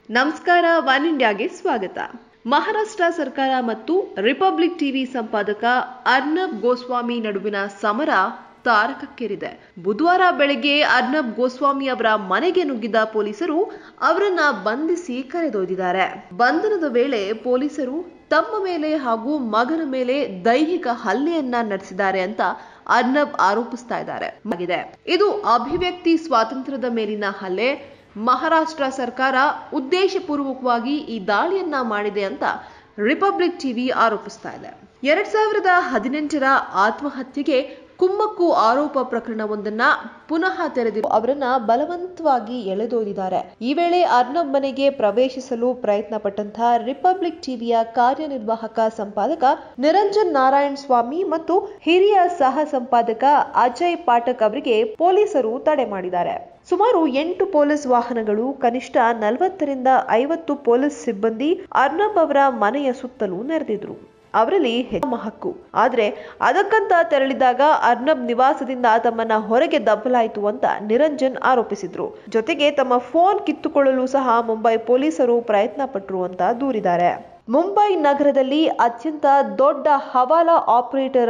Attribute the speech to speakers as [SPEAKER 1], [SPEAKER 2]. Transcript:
[SPEAKER 1] ನಮಸ್ಕಾರ, ಒನ್ ಇಂಡಿಯಾಗೆ ಸ್ವಾಗತ. ಮಹಾರಾಷ್ಟ್ರ ಸರ್ಕಾರ ಮತ್ತು ರಿಪಬ್ಲಿಕ್ ಟಿವಿ ಸಂಪಾದಕ ಅರ್ನಬ್ ಗೋಸ್ವಾಮಿ ನಡುವಿನ ಸಮರ ತಾರಕಕ್ಕೇರಿದೆ. ಬುಧವಾರ ಬೆಳಗ್ಗೆ ಅರ್ನಬ್ ಗೋಸ್ವಾಮಿ ಅವರ ಮನೆಗೆ ನುಗ್ಗಿದ ಪೊಲೀಸರು ಅವರನ್ನ ಬಂಧಿಸಿ ಕರೆದೊಯ್ದಿದ್ದಾರೆ. ಬಂಧನದ ವೇಳೆ ಪೊಲೀಸರು ತಮ್ಮ ಮೇಲೆ ಹಾಗೂ ಮಗನ ಮೇಲೆ ದೈಹಿಕ ಹಲ್ಲೆಯನ್ನ ನಡೆಸಿದ್ದಾರೆ ಅಂತ ಅರ್ನಬ್ ಆರೋಪಿಸ್ತಾ ಇದ್ದಾರೆ. ಇದು ಅಭಿವ್ಯಕ್ತಿ ಸ್ವಾತಂತ್ರ್ಯದ ಮೇಲಿನ ಹಲ್ಲೆ. ಮಹಾರಾಷ್ಟ್ರ ಸರ್ಕಾರ ಉದ್ದೇಶಪೂರ್ವಕವಾಗಿ ಈ ದಾಳಿಯನ್ನ ಮಾಡಿದೆ ಅಂತ ರಿಪಬ್ಲಿಕ್ ಟಿವಿ ಆರೋಪಿಸ್ತಾ ಇದೆ. 2018ರ ಆತ್ಮಹತ್ಯೆಗೆ ಕುಮ್ಮಕ್ಕು ಆರೋಪ ಪ್ರಕರಣವೊಂದನ್ನ ಪುನಃ ತೆರೆದಿದ್ದು ಅವರನ್ನ ಬಲವಂತವಾಗಿ ಎಳೆದೊಯ್ದಿದ್ದಾರೆ. ಈ ವೇಳೆ ಅರ್ನಬ್ ಮನೆಗೆ ಪ್ರವೇಶಿಸಲು ಪ್ರಯತ್ನ ಪಟ್ಟಂತಹ ರಿಪಬ್ಲಿಕ್ ಟಿವಿಯ ಕಾರ್ಯನಿರ್ವಾಹಕ ಸಂಪಾದಕ ನಿರಂಜನ್ ನಾರಾಯಣ್ ಸ್ವಾಮಿ ಮತ್ತು ಹಿರಿಯ ಸಹ ಸಂಪಾದಕ ಅಜಯ್ ಪಾಠಕ್ ಅವರಿಗೆ ಪೊಲೀಸರು ತಡೆ ಮಾಡಿದ್ದಾರೆ. ಸುಮಾರು 8 ಪೊಲೀಸ್ ವಾಹನಗಳು, ಕನಿಷ್ಠ 40ರಿಂದ 50 ಪೊಲೀಸ್ ಸಿಬ್ಬಂದಿ ಅರ್ನಬ್ ಅವರ ಮನೆಯ ಸುತ್ತಲೂ ನೆರೆದಿದ್ರು. ಅವರಲ್ಲಿ ಹಕ್ಕು. ಆದ್ರೆ ಅದಕ್ಕಂತ ತೆರಳಿದಾಗ ಅರ್ನಬ್ ನಿವಾಸದಿಂದ ತಮ್ಮನ್ನ ಹೊರಗೆ ದಬ್ಬಲಾಯಿತು ಅಂತ ನಿರಂಜನ್ ಆರೋಪಿಸಿದ್ರು. ಜೊತೆಗೆ ತಮ್ಮ ಫೋನ್ ಕಿತ್ತುಕೊಳ್ಳಲು ಸಹ ಮುಂಬೈ ಪೊಲೀಸರು ಪ್ರಯತ್ನ ಪಟ್ಟರು ಅಂತ ದೂರಿದ್ದಾರೆ. ಮುಂಬೈ ನಗರದಲ್ಲಿ ಅತ್ಯಂತ ದೊಡ್ಡ ಹವಾಲಾ ಆಪರೇಟರ್